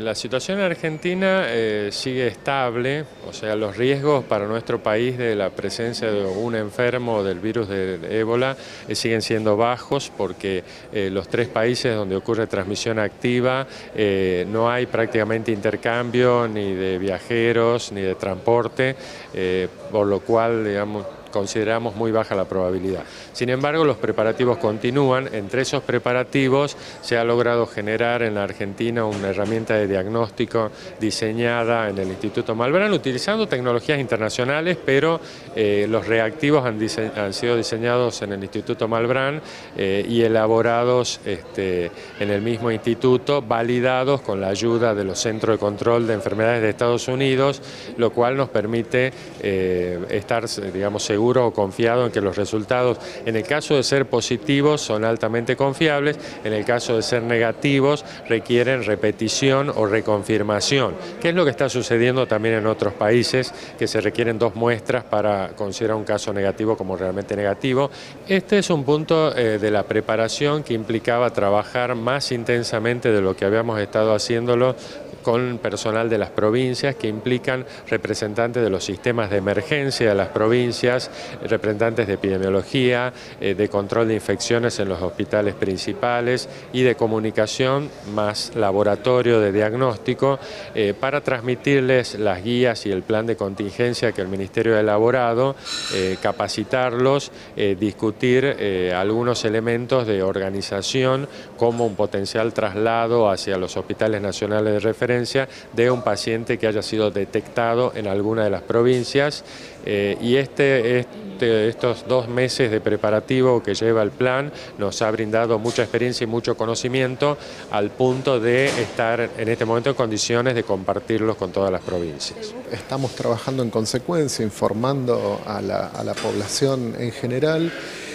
La situación en Argentina sigue estable, o sea, los riesgos para nuestro país de la presencia de un enfermo del virus de ébola siguen siendo bajos porque los tres países donde ocurre transmisión activa no hay prácticamente intercambio ni de viajeros ni de transporte, por lo cual, digamos, consideramos muy baja la probabilidad. Sin embargo, los preparativos continúan. Entre esos preparativos se ha logrado generar en la Argentina una herramienta de diagnóstico diseñada en el Instituto Malbrán, utilizando tecnologías internacionales, pero los reactivos han sido diseñados en el Instituto Malbrán y elaborados en el mismo instituto, validados con la ayuda de los Centros de Control de Enfermedades de Estados Unidos, lo cual nos permite estar, digamos, seguro o confiado en que los resultados, en el caso de ser positivos, son altamente confiables, en el caso de ser negativos, requieren repetición o reconfirmación, que es lo que está sucediendo también en otros países, que se requieren 2 muestras para considerar un caso negativo como realmente negativo. Este es un punto de la preparación que implicaba trabajar más intensamente de lo que habíamos estado haciéndolo con personal de las provincias, que implican representantes de los sistemas de emergencia de las provincias, representantes de epidemiología, de control de infecciones en los hospitales principales y de comunicación más laboratorio de diagnóstico, para transmitirles las guías y el plan de contingencia que el Ministerio ha elaborado, capacitarlos, discutir algunos elementos de organización como un potencial traslado hacia los hospitales nacionales de referencia de un paciente que haya sido detectado en alguna de las provincias, y estos 2 meses de preparativo que lleva el plan nos ha brindado mucha experiencia y mucho conocimiento al punto de estar en este momento en condiciones de compartirlos con todas las provincias. Estamos trabajando en consecuencia, informando a la población en general,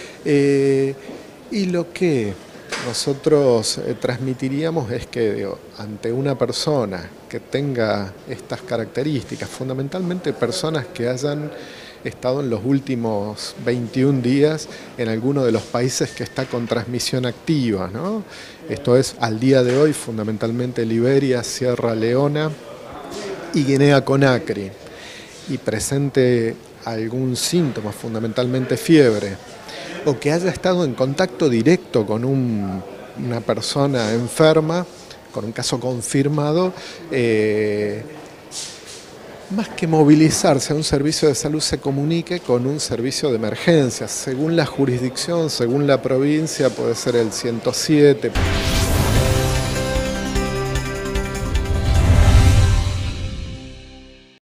y lo que nosotros transmitiríamos es que ante una persona que tenga estas características, fundamentalmente personas que hayan estado en los últimos 21 días en alguno de los países que está con transmisión activa, ¿no? Esto es, al día de hoy, fundamentalmente Liberia, Sierra Leona y Guinea-Conakry, y presente algún síntoma, fundamentalmente fiebre, o que haya estado en contacto directo con una persona enferma, con un caso confirmado, más que movilizarse a un servicio de salud, se comunique con un servicio de emergencia. Según la jurisdicción, según la provincia, puede ser el 107.